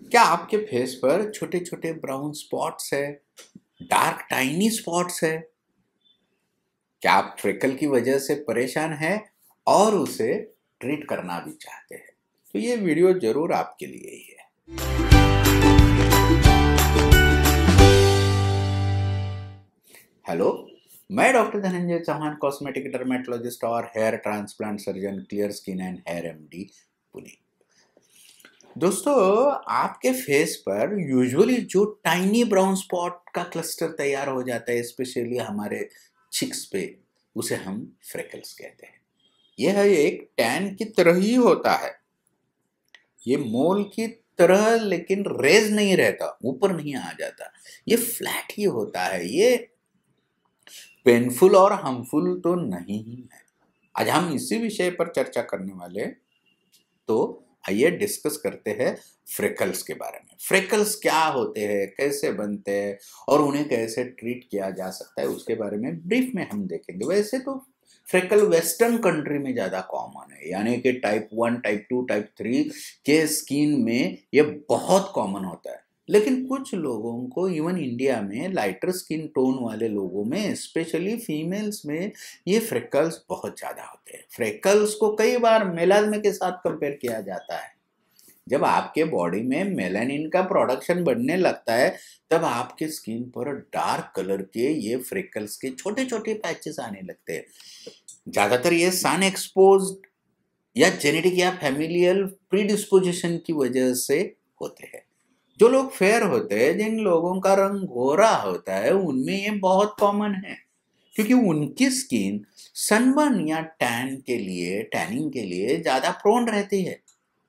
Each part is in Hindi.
क्या आपके फेस पर छोटे छोटे ब्राउन स्पॉट्स है, डार्क टाइनी स्पॉट्स है? क्या आप फ्रेकल की वजह से परेशान हैं और उसे ट्रीट करना भी चाहते हैं? तो ये वीडियो जरूर आपके लिए ही है। हेलो, मैं doctor Dhananjay Chauhan, cosmetic dermatologist और hair transplant surgeon, clear skin and hair MD, Pune. दोस्तों, आपके फेस पर यूजुअली जो टाइनी ब्राउन स्पॉट का क्लस्टर तैयार हो जाता है, स्पेशली हमारे चिक्स पे, उसे हम फ्रेकल्स कहते हैं। यह एक टैन की तरह ही होता है। ये मोल की तरह, लेकिन रेज नहीं रहता, ऊपर नहीं आ जाता। ये फ्लैट ही होता है। ये पेनफुल और हार्मफुल तो नहीं ही है। आज हम इसी विषय पर चर्चा करने वाले, तो आइए डिस्कस करते हैं फ्रेकल्स के बारे में। फ्रेकल्स क्या होते हैं, कैसे बनते हैं और उन्हें कैसे ट्रीट किया जा सकता है, उसके बारे में ब्रीफ में हम देखेंगे। वैसे तो फ्रेकल वेस्टर्न कंट्री में ज़्यादा कॉमन है, यानी कि टाइप 1, टाइप 2, टाइप 3 के स्किन में ये बहुत कॉमन होता है। लेकिन कुछ लोगों को, इवन इंडिया में लाइटर स्किन टोन वाले लोगों में, स्पेशली फीमेल्स में, ये फ्रेकल्स बहुत ज़्यादा होते हैं। फ्रेकल्स को कई बार मेलानिन के साथ कंपेयर किया जाता है। जब आपके बॉडी में मेलानिन का प्रोडक्शन बढ़ने लगता है, तब आपके स्किन पर डार्क कलर के ये फ्रेकल्स के छोटे छोटे पैचेस आने लगते हैं। ज़्यादातर ये सन एक्सपोज्ड या जेनेटिक या फैमिलियल प्रीडिस्पोजिशन की वजह से होते हैं। जो लोग फेयर होते हैं, जिन लोगों का रंग गोरा होता है, उनमें ये बहुत कॉमन है, क्योंकि उनकी स्किन सनबर्न या टैनिंग के लिए ज्यादा प्रोन रहती है।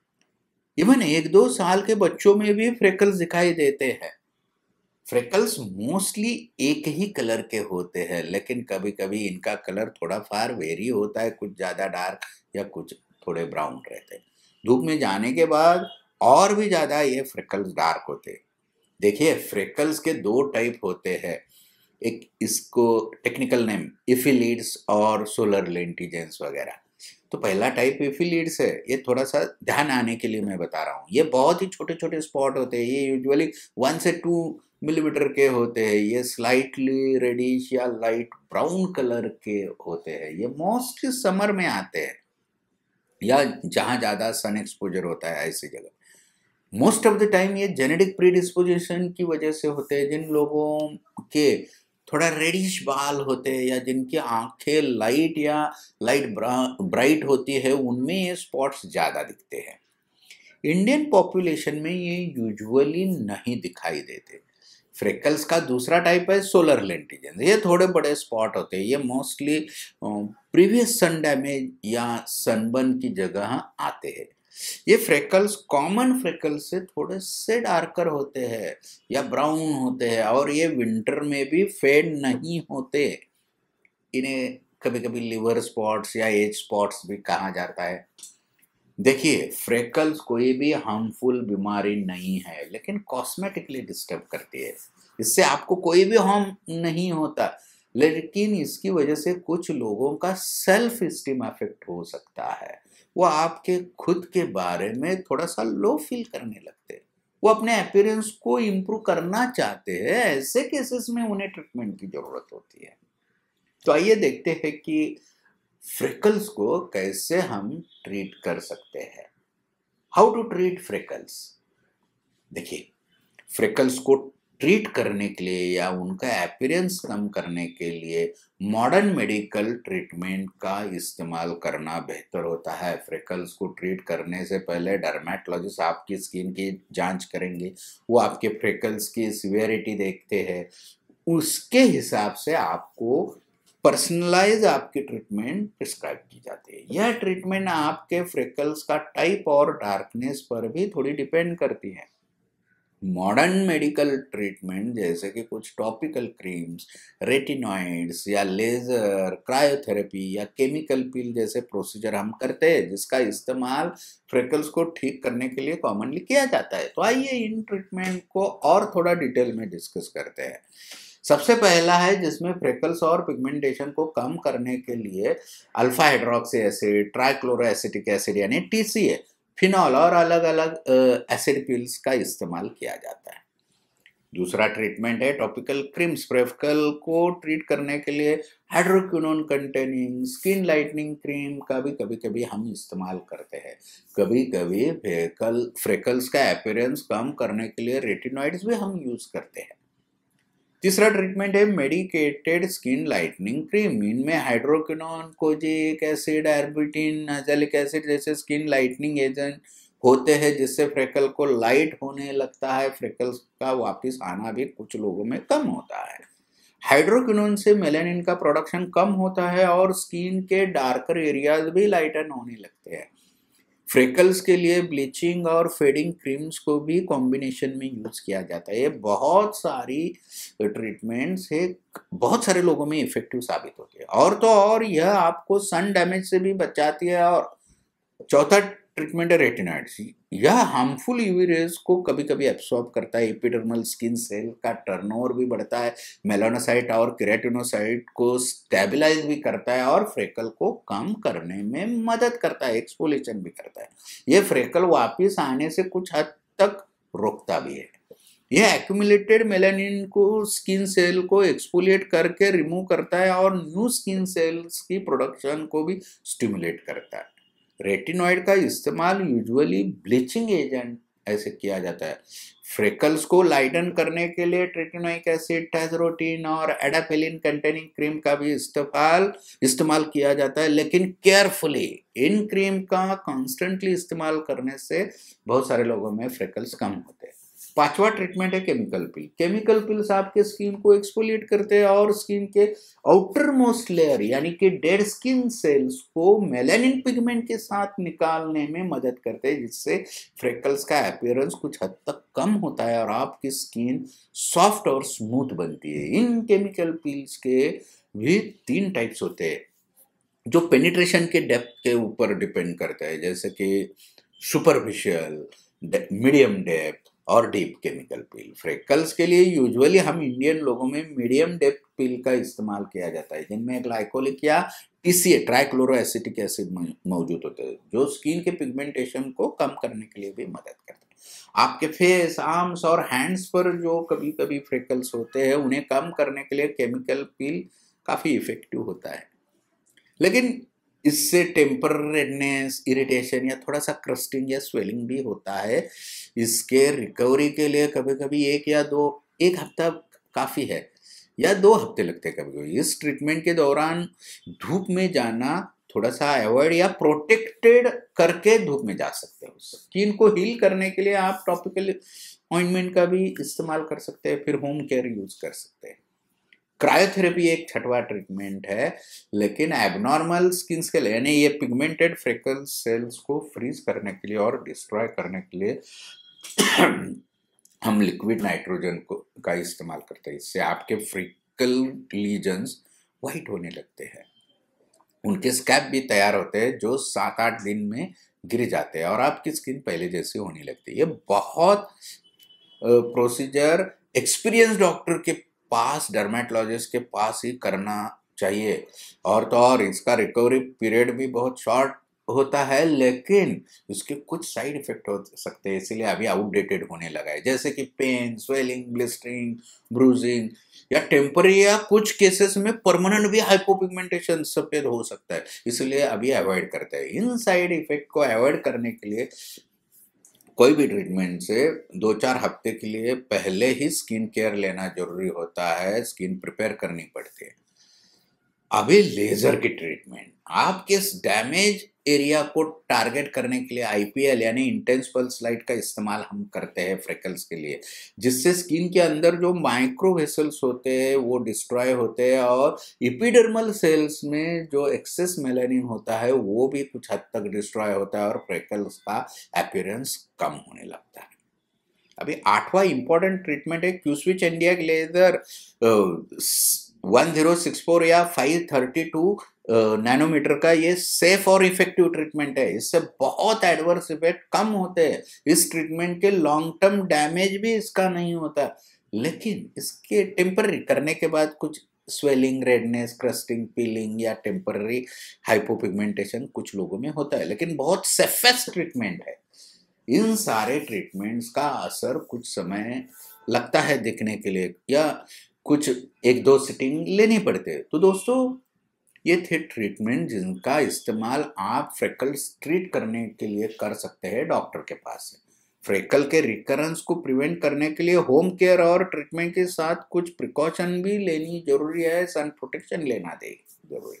इवन 1-2 साल के बच्चों में भी फ्रेकल्स दिखाई देते हैं। फ्रेकल्स मोस्टली एक ही कलर के होते हैं, लेकिन कभी कभी इनका कलर थोड़ा फार वेरी होता है, कुछ ज्यादा डार्क या कुछ थोड़े ब्राउन रहते हैं। धूप में जाने के बाद और भी ज्यादा ये फ्रेकल्स डार्क होते हैं। देखिए, फ्रेकल्स के 2 टाइप होते हैं। एक, इसको टेक्निकल नेम इफिलीड्स और सोलर लेंटिजेंस वगैरह। तो पहला टाइप इफिलीड्स है। ये थोड़ा सा ध्यान आने के लिए मैं बता रहा हूँ। ये बहुत ही छोटे छोटे स्पॉट होते हैं। ये यूजुअली 1 से 2 मिलीमीटर के होते हैं। ये स्लाइटली रेडिश या लाइट ब्राउन कलर के होते हैं। ये मोस्टली समर में आते हैं या जहाँ ज़्यादा सन एक्सपोजर होता है, ऐसी जगह। मोस्ट ऑफ द टाइम ये जेनेटिक प्रीडिस्पोजिशन की वजह से होते हैं। जिन लोगों के थोड़ा रेडिश बाल होते हैं या जिनकी आंखें लाइट या लाइट ब्राइट होती है, उनमें ये स्पॉट्स ज़्यादा दिखते हैं। इंडियन पॉपुलेशन में ये यूजुअली नहीं दिखाई देते। फ्रेकल्स का दूसरा टाइप है सोलर लेंटिजेंस। ये थोड़े बड़े स्पॉट होते हैं। ये मोस्टली प्रीवियस सन डैमेज या सनबर्न की जगह आते हैं। ये फ्रेकल्स कॉमन फ्रेकल्स से थोड़े से डार्कर होते हैं या ब्राउन होते हैं, और ये विंटर में भी फेड नहीं होते। इन्हें कभी कभी लिवर स्पॉट्स या एज स्पॉट्स भी कहा जाता है। देखिए, फ्रेकल्स कोई भी हार्मफुल बीमारी नहीं है, लेकिन कॉस्मेटिकली डिस्टर्ब करती है। इससे आपको कोई भी हार्म नहीं होता, लेकिन इसकी वजह से कुछ लोगों का सेल्फ एस्टीम अफेक्ट हो सकता है। वो आपके खुद के बारे में थोड़ा सा लो फील करने लगते हैं। वो अपने अपीयरेंस को इम्प्रूव करना चाहते हैं। ऐसे केसेस में उन्हें ट्रीटमेंट की जरूरत होती है। तो आइए देखते हैं कि फ्रेकल्स को कैसे हम ट्रीट कर सकते हैं। How to treat freckles. देखिए, फ्रेकल्स को ट्रीट करने के लिए या उनका अपीयरेंस कम करने के लिए मॉडर्न मेडिकल ट्रीटमेंट का इस्तेमाल करना बेहतर होता है। फ्रेकल्स को ट्रीट करने से पहले डर्मेटोलॉजिस्ट आपकी स्किन की जांच करेंगे। वो आपके फ्रेकल्स की सिवियरिटी देखते हैं। उसके हिसाब से आपको पर्सनलाइज आपकी ट्रीटमेंट प्रिस्क्राइब की जाती है। यह ट्रीटमेंट आपके फ्रेकल्स का टाइप और डार्कनेस पर भी थोड़ी डिपेंड करती है। मॉडर्न मेडिकल ट्रीटमेंट जैसे कि कुछ टॉपिकल क्रीम्स, रेटिनॉइड्स या लेजर, क्रायोथेरेपी या केमिकल पील जैसे प्रोसीजर हम करते हैं, जिसका इस्तेमाल फ्रेकल्स को ठीक करने के लिए कॉमनली किया जाता है। तो आइए इन ट्रीटमेंट को और थोड़ा डिटेल में डिस्कस करते हैं। सबसे पहला है, जिसमें फ्रेकल्स और पिगमेंटेशन को कम करने के लिए alpha hydroxy acid, trichloroacetic acid यानी TCA, फिनॉल और अलग अलग एसिड पिल्स का इस्तेमाल किया जाता है। दूसरा ट्रीटमेंट है टॉपिकल क्रीम्स। फ्रेकल को ट्रीट करने के लिए hydroquinone containing skin lightening cream का भी कभी कभी हम इस्तेमाल करते हैं। कभी कभी फ्रेकल्स का अपीयरेंस कम करने के लिए रेटिनॉइड्स भी हम यूज करते हैं। तीसरा ट्रीटमेंट है मेडिकेटेड स्किन लाइटनिंग क्रीम। इनमें hydroquinone, kojic acid, arbutin, nigellic acid जैसे स्किन लाइटनिंग एजेंट होते हैं, जिससे फ्रेकल को लाइट होने लगता है। फ्रेकल्स का वापस आना भी कुछ लोगों में कम होता है। हाइड्रोक्विनोन से मेलानिन का प्रोडक्शन कम होता है और स्किन के डार्कर एरियाज भी लाइटन होने लगते हैं। फ्रेकल्स के लिए ब्लीचिंग और फेडिंग क्रीम्स को भी कॉम्बिनेशन में यूज किया जाता है। ये बहुत सारी ट्रीटमेंट्स है, बहुत सारे लोगों में इफेक्टिव साबित होती है। और तो और यह आपको सन डैमेज से भी बचाती है। और चौथा ट्रीटमेंट है रेटिनॉइड्स। यह हार्मफुल यूवी रेज को कभी कभी एब्सॉर्ब करता है। एपिडर्मल स्किन सेल का टर्नओवर भी बढ़ता है। मेलानोसाइट और केराटिनोसाइट को स्टेबलाइज भी करता है और फ्रेकल को कम करने में मदद करता है, एक्सफोलिएशन भी करता है। यह फ्रेकल वापस आने से कुछ हद तक रोकता भी है। यह एक्यूमुलेटेड मेलानिन को स्किन सेल को एक्सफोलिएट करके रिमूव करता है और न्यू स्किन सेल्स की प्रोडक्शन को भी स्टिमुलेट करता है। रेटिनॉइड का इस्तेमाल यूजुअली ब्लीचिंग एजेंट ऐसे किया जाता है। फ्रेकल्स को लाइटन करने के लिए रेटिनोइक एसिड, टाइजरोटिन और एडापेलिन कंटेनिंग क्रीम का भी इस्तेमाल किया जाता है, लेकिन केयरफुली। इन क्रीम का कॉन्स्टेंटली इस्तेमाल करने से बहुत सारे लोगों में फ्रेकल्स कम होते हैं। पांचवा ट्रीटमेंट है केमिकल पिल। केमिकल पिल्स आपके स्किन को एक्सफोलिएट करते हैं और स्किन के आउटर मोस्ट लेयर यानी कि डेड स्किन सेल्स को मेलानिन पिगमेंट के साथ निकालने में मदद करते हैं, जिससे फ्रेकल्स का अपीयरेंस कुछ हद तक कम होता है और आपकी स्किन सॉफ्ट और स्मूथ बनती है। इन केमिकल पिल्स के भी 3 टाइप्स होते हैं जो पेनिट्रेशन के डेप्थ के ऊपर डिपेंड करता है, जैसे कि सुपरफिशियल, मीडियम डेप्थ और डीप केमिकल पिल। फ्रेकल्स के लिए यूजुअली हम इंडियन लोगों में मीडियम डेप्थ पिल का इस्तेमाल किया जाता है, जिनमें ग्लाइकोलिक या टीसीए ट्राइक्लोरोएसिटिक एसिड मौजूद होते हैं, जो स्किन के पिगमेंटेशन को कम करने के लिए भी मदद करते हैं। आपके फेस, आर्म्स और हैंड्स पर जो कभी कभी फ्रेकल्स होते हैं, उन्हें कम करने के लिए केमिकल पिल काफी इफेक्टिव होता है, लेकिन इससे टेम्पररी रेडनेस, इरिटेशन या थोड़ा सा क्रस्टिंग या स्वेलिंग भी होता है। इसके रिकवरी के लिए कभी कभी एक हफ्ता काफी है या 2 हफ्ते लगते हैं कभी कभी। इस ट्रीटमेंट के दौरान धूप में जाना थोड़ा सा अवॉइड या प्रोटेक्टेड करके धूप में जा सकते हो। स्किन को हील करने के लिए आप टॉपिकल ऑइंटमेंट का भी इस्तेमाल कर सकते हैं, फिर होम केयर यूज कर सकते हैं। क्रायोथेरेपी एक 6वां ट्रीटमेंट है, लेकिन एबनॉर्मल स्किन के लिए यानी ये पिगमेंटेड फ्रेकल सेल्स को फ्रीज करने के लिए और डिस्ट्रॉय करने के लिए हम लिक्विड नाइट्रोजन का इस्तेमाल करते हैं। इससे आपके फ्रेकल लीजन्स वाइट होने लगते हैं। उनके स्कैब भी तैयार होते हैं जो 7-8 दिन में गिर जाते हैं और आपकी स्किन पहले जैसी होने लगती है। ये बहुत प्रोसीजर एक्सपीरियंस डॉक्टर के पास, डर्मेटोलॉजिस्ट के पास ही करना चाहिए। और तो और इसका रिकवरी पीरियड भी बहुत शॉर्ट होता है, लेकिन उसके कुछ साइड इफेक्ट हो सकते हैं, इसीलिए अभी आउटडेटेड होने लगा है, जैसे कि पेन, स्वेलिंग, ब्लिस्टरिंग, ब्रूजिंग या टेम्पररी या कुछ केसेस में परमानेंट भी हाइपोपिगमेंटेशन सफेद हो सकता है, इसलिए अभी अवॉइड करते हैं। इन साइड इफेक्ट को अवॉइड करने के लिए कोई भी ट्रीटमेंट से 2-4 हफ्ते के लिए पहले ही स्किन केयर लेना जरूरी होता है, स्किन प्रिपेयर करनी पड़ती है। अभी लेजर की ट्रीटमेंट, आपके डैमेज एरिया को टारगेट करने के लिए आईपीएल यानी इंटेंस पल्स लाइट का इस्तेमाल हम करते हैं फ्रेकल्स के लिए, जिससे स्किन के अंदर जो माइक्रो वेसल्स होते हैं वो डिस्ट्रॉय होते हैं और एपिडर्मल सेल्स में जो एक्सेस मेलानिन होता है वो भी कुछ हद तक डिस्ट्रॉय होता है और फ्रेकल्स का अपीयरेंस कम होने लगता है। अभी 8वां इंपॉर्टेंट ट्रीटमेंट है क्यू-स्विच इंडिया लेजर 1064 या 532 नैनोमीटर का। ये सेफ और इफेक्टिव ट्रीटमेंट है, इससे बहुत एडवर्स इफेक्ट कम होते हैं। इस ट्रीटमेंट के लॉन्ग टर्म डैमेज भी इसका नहीं होता, लेकिन इसके टेम्पररी करने के बाद कुछ स्वेलिंग, रेडनेस, क्रस्टिंग, पीलिंग या टेम्पररी हाइपोपिगमेंटेशन कुछ लोगों में होता है, लेकिन बहुत सेफेस्ट ट्रीटमेंट है। इन सारे ट्रीटमेंट्स का असर कुछ समय लगता है दिखने के लिए, या कुछ 1-2 सिटिंग लेनी पड़ते हैं। तो दोस्तों, ये थे ट्रीटमेंट जिनका इस्तेमाल आप फ्रेकल्स ट्रीट करने के लिए कर सकते हैं डॉक्टर के पास से। फ्रेकल के रिकरेंस को प्रिवेंट करने के लिए होम केयर और ट्रीटमेंट के साथ कुछ प्रिकॉशन भी लेनी जरूरी है, सन प्रोटेक्शन लेना जरूरी।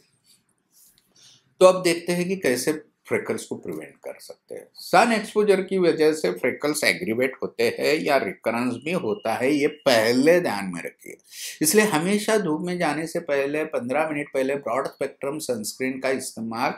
तो अब देखते हैं कि कैसे फ्रेकल्स को प्रिवेंट कर सकते हैं। सन एक्सपोजर की वजह से फ्रेकल्स एग्रीवेट होते हैं या रिकरेंस भी होता है, ये पहले ध्यान में रखिए। इसलिए हमेशा धूप में जाने से पहले 15 मिनट पहले ब्रॉड स्पेक्ट्रम सनस्क्रीन का इस्तेमाल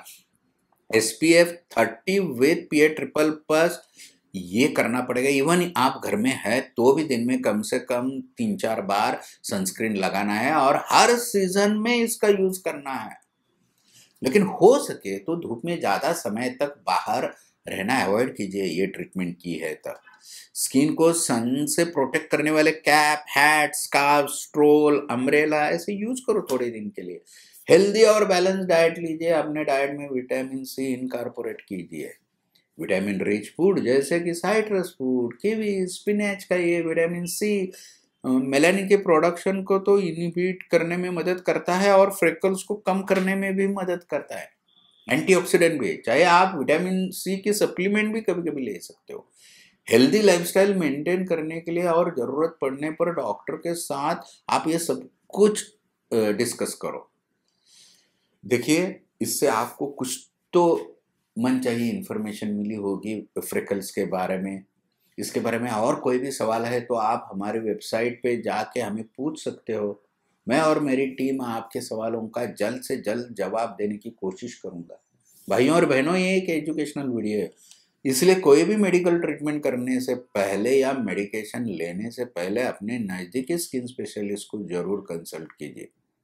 SPF 30 विद PA+++ ये करना पड़ेगा। इवन आप घर में है तो भी दिन में कम से कम 3-4 बार सनस्क्रीन लगाना है और हर सीजन में इसका यूज करना है। लेकिन हो सके तो धूप में ज्यादा समय तक बाहर रहना अवॉइड कीजिए, ये ट्रीटमेंट की है तब। स्किन को सन से प्रोटेक्ट करने वाले cap, hat, scarf, stole, umbrella ऐसे यूज करो थोड़े दिन के लिए। हेल्दी और बैलेंस डाइट लीजिए, अपने डाइट में विटामिन सी इनकॉर्पोरेट कीजिए। विटामिन रिच फूड जैसे कि साइट्रस फूड, कीवी, स्पिनच का ये विटामिन सी मेलानिन के प्रोडक्शन को तो इनहिबिट करने में मदद करता है और फ्रेकल्स को कम करने में भी मदद करता है। एंटीऑक्सीडेंट भी, चाहे आप विटामिन सी के सप्लीमेंट भी कभी कभी ले सकते हो। हेल्दी लाइफस्टाइल मेंटेन करने के लिए और जरूरत पड़ने पर डॉक्टर के साथ आप ये सब कुछ डिस्कस करो। देखिए, इससे आपको कुछ तो मनचाही इंफॉर्मेशन मिली होगी फ्रेकल्स के बारे में। इसके बारे में और कोई भी सवाल है तो आप हमारी वेबसाइट पे जाके हमें पूछ सकते हो। मैं और मेरी टीम आपके सवालों का जल्द से जल्द जवाब देने की कोशिश करूंगा। भाइयों और बहनों, ये एक एजुकेशनल वीडियो है, इसलिए कोई भी मेडिकल ट्रीटमेंट करने से पहले या मेडिकेशन लेने से पहले अपने नज़दीकी स्किन स्पेशलिस्ट को जरूर कंसल्ट कीजिए।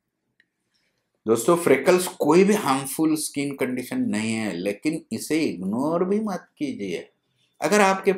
दोस्तों, फ्रेकल्स कोई भी हार्मफुल स्किन कंडीशन नहीं है, लेकिन इसे इग्नोर भी मत कीजिए। अगर आपके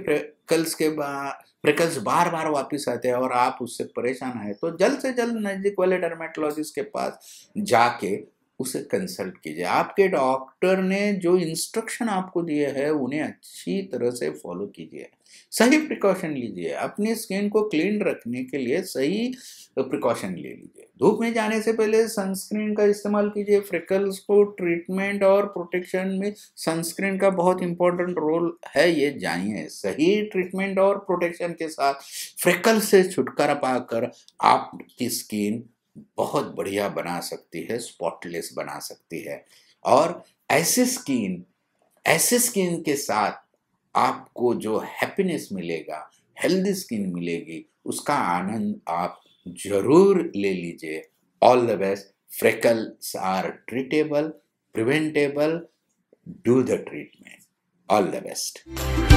फ्रेकल्स बार बार वापस आते हैं और आप उससे परेशान हैं तो जल्द से जल्द नजदीक वाले डर्मेटोलॉजिस्ट के पास जाके उसे कंसल्ट कीजिए। आपके डॉक्टर ने जो इंस्ट्रक्शन आपको दिए हैं उन्हें अच्छी तरह से फॉलो कीजिए, सही प्रिकॉशन लीजिए। अपनी स्किन को क्लीन रखने के लिए सही प्रिकॉशन ले लीजिए। धूप में जाने से पहले सनस्क्रीन का इस्तेमाल कीजिए। फ्रेकल्स को ट्रीटमेंट और प्रोटेक्शन में सनस्क्रीन का बहुत इंपॉर्टेंट रोल है, ये जानिए। सही ट्रीटमेंट और प्रोटेक्शन के साथ फ्रेकल्स से छुटकारा पाकर आपकी स्किन बहुत बढ़िया बना सकती है, स्पॉटलेस बना सकती है। और ऐसे स्किन के साथ आपको जो हैप्पीनेस मिलेगा, हेल्दी स्किन मिलेगी, उसका आनंद आप जरूर ले लीजिए। All the best. Freckles are treatable, preventable, do the treatment. All the best.